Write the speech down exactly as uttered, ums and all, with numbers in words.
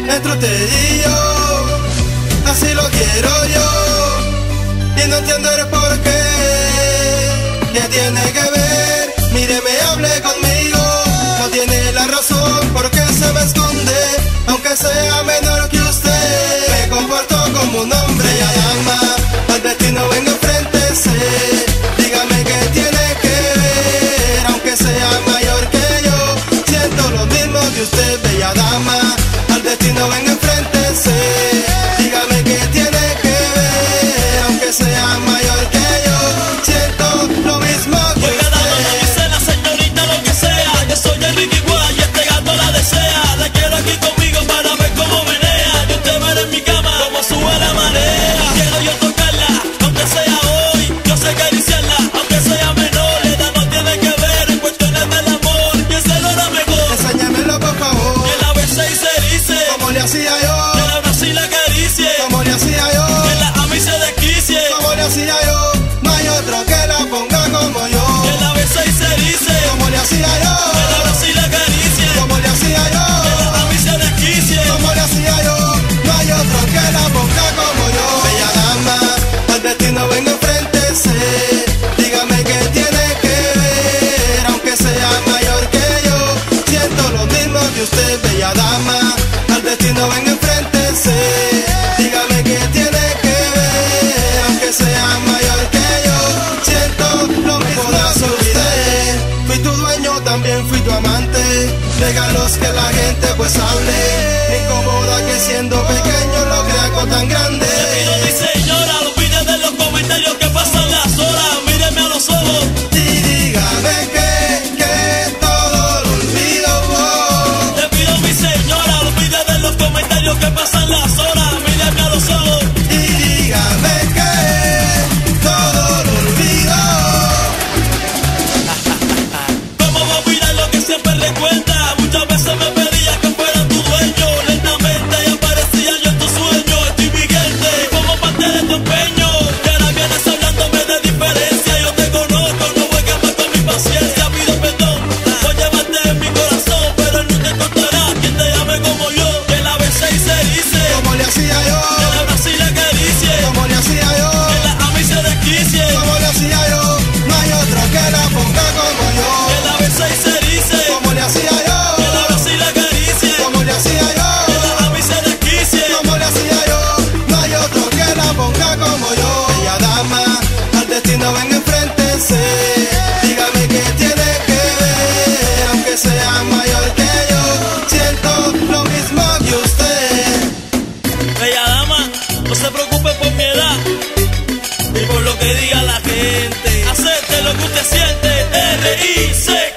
entre usted y yo, así lo quiero yo, y no entiendo el por qué, ¿qué tiene que ver? Míreme, hable conmigo, no tiene la razón, porque se me esconde, aunque sea menor que usted, me comporto como un hombre y dama, al destino vengo enfréntese, dígame qué tiene que ver, aunque sea mayor que yo, siento lo mismo que usted, bella dama, al destino vengo enfréntese, dígame qué tiene que ver, aunque sea mayor que yo, siento lo mismo que Oiga, usted. dama, no dice la señorita lo que sea, yo soy Enrique Igual y este gato la desea, la quiero aquí conmigo para ver cómo menea, y usted ver en mi cama cómo sube la marea, quiero yo tocarla, aunque sea hoy, yo sé acariciarla, aunque sea menor, la edad no tiene que ver en cuestiones del amor, piénselo ahora mejor, Enséñamelo por favor, que la bese y se dice, como le hacía yo, que la abrace y la acaricie, como le hacía yo, que la ame y se desquicie, como le hacía yo, no hay otro que la ponga como yo, que la bese y se dice, como le hacía yo, que la abrace y la acaricie, como le hacía yo, que la ame y se desquicie. como le hacía yo, no hay otro que la ponga como yo. Bella dama, al destino vengo enfréntese, dígame qué tiene que ver, aunque sea mayor que yo, siento lo mismo que usted, bella dama, al destino vengo enfréntese, dígame qué tiene que ver, aunque sea mayor que yo, siento lo mismo que usted, fui tu dueño, también fui tu amante, regalos que la gente pues hable, me incomoda que siendo pequeño logré algo tan grande. Te pido, mi señora, olvide de los comentarios que pasan las horas, míreme a los ojos. Y dígame que, que todo lo olvido. Oh. Te pido, mi señora, olvide de los comentarios que pasan las horas, míreme a los ojos. Y dígame que todo lo olvido. ¿Cómo va a olvidar lo que siempre recuerda? Muchas veces me pedías que fuera tu dueño, lentamente y aparecía yo en tu sueño, estoy vigente y como parte de tu empeño, y ahora vienes hablándome de diferencia, yo te conozco, no juegues más con mi paciencia, pido perdón por llevarte en mi corazón, pero nunca encontrarás quien te llame como yo, que la bese y se dice, Como le hacía yo, que la abrace y la acaricie, como le hacía yo, que la ame y se desquicie, como le hacía yo, no hay otro que la ponga como yo. que la bese y se dice, Como le hacía yo, que la abrace y la acaricie, como le hacía yo. que la ame y se desquicie. Como le hacía yo, no hay otro que la ponga como yo. Bella dama, al destino venga enfréntese, dígame qué tiene que ver, aunque sea mayor que yo, siento lo mismo que usted. Bella dama, no se preocupe por mi edad y por lo que diga la gente. Acepte lo que usted siente, R I C